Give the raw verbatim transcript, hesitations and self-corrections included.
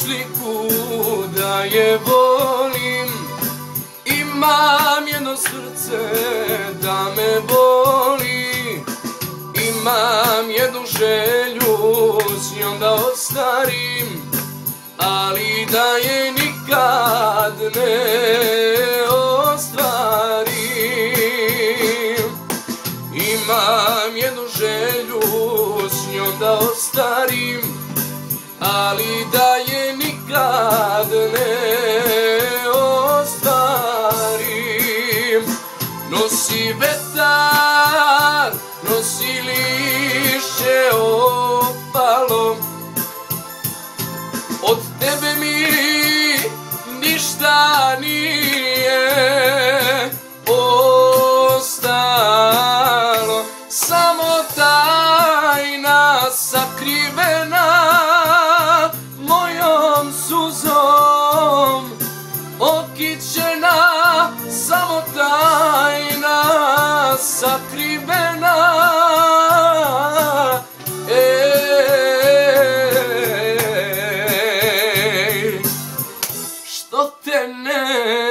sliku da je volim. Imam jedno srce da me boli. Imam jednu želju s njom da ostarim, ali da je nikad ne ostvarim. Imam jednu želju s njom da ostarim, ali da je nikad ne ostvarim. Nosi vetar, nosi lišće opalo, od tebe mi ništa nije ostalo, samo tajna sakrivena mojom suzom, okićena, samo tajna sakrivena. Ej, što te ne